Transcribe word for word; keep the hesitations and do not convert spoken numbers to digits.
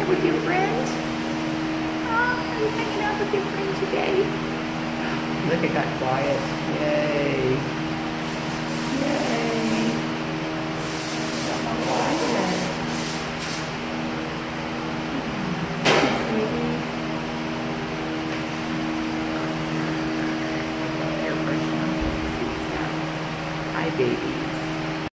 outside with your friend? Oh, are you hanging out with your friend today? Look, it got quiet. Yay. Yay. Got more quiet. Sweetie. Air freshener. Hi, baby.